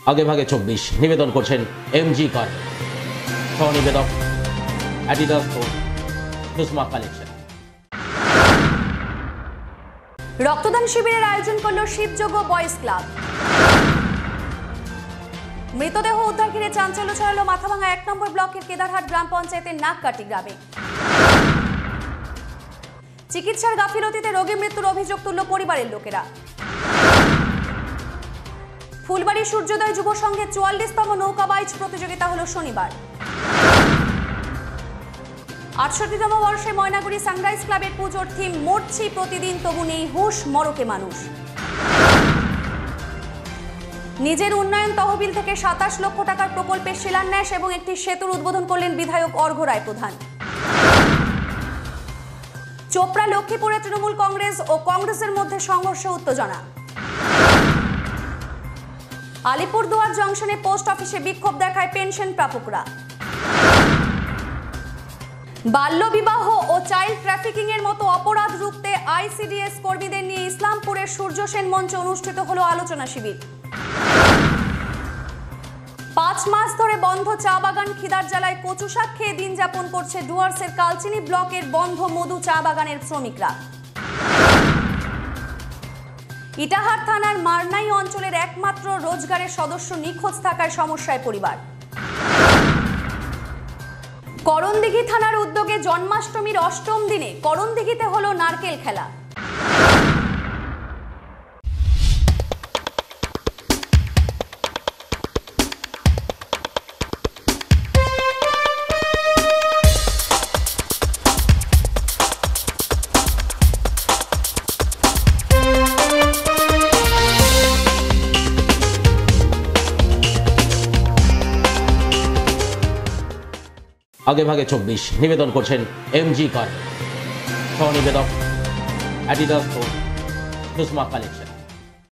আগে ভাগে 24 নিবেদন করছেন এমজি কার্ড, সহনিবেদক অ্যাডিডাস ও সুষমা কালেকশন। রক্তদান শিবিরের আয়োজন করল শিবযোগ্য বয়েজ ক্লাব। মৃতদেহ উদ্ধার ঘিরে চাঞ্চল্য ছড়ালো মাথাভাঙা 1 নম্বর ব্লকের কেদারহাট গ্রাম পঞ্চায়েতের নাককাটি গ্রামে। চিকিৎসার গাফিলতিতে রোগী মৃত্যুর অভিযোগ তুলল পরিবারের লোকেরা। ফুলবাড়ি সূর্যোদয় যুব সংঘের 44তম নৌকা বাইচ প্রতিযোগিতা হলো শনিবার। 68তম বর্ষে ময়নাগুড়ি সানরাইজ ক্লাবের পুজোর থিম মরছি প্রতিদিন তবু নেই হুঁশ, মরকে মানুষ। নিজের উন্নয়ন তহবিল থেকে 27 লক্ষ টাকার প্রকল্পের শিলান্যাস এবং একটি সেতুর উদ্বোধন করলেন বিধায়ক অর্ঘ্য রায় প্রধান। চোপড়া লক্ষ্মীপুরে তৃণমূল কংগ্রেস ও কংগ্রেসের মধ্যে সংঘর্ষ, উত্তেজনা। আলিপুরদুয়ার জংশনে পোস্ট অফিসে বিক্ষোভ দেখায় পেনশন প্রাপকরা। বাল্যবিবাহ ও চাইল্ড ট্রাফিকিং এর মতো অপরাধ রুখতে আইসিডিএস কর্মীদের নিয়ে ইসলামপুরের সূর্য সেন মঞ্চে অনুষ্ঠিত হলো আলোচনা শিবির। 5 মাস ধরে বন্ধ চা বাগান, খিদার জ্বালায় কচু শাক খেয়ে দিন যাপন করছে ডুয়ার্সের কালচিনি ব্লকের বন্ধ মধু চা বাগানের শ্রমিকরা। ইটাহার থানার মারনাই অঞ্চলের একমাত্র রোজগারের সদস্য নিখোঁজ থাকায় সমস্যায় পরিবার। করণদিঘি থানার উদ্যোগে জন্মাষ্টমীর 8ম দিনে করণদিঘিতে হলো নারকেল খেলা। আগে ভাগে 24 নিবেদন করছেন এমজি কার্ড, সহনিবেদক অ্যাডিডাস ও সুষমা কালেকশন।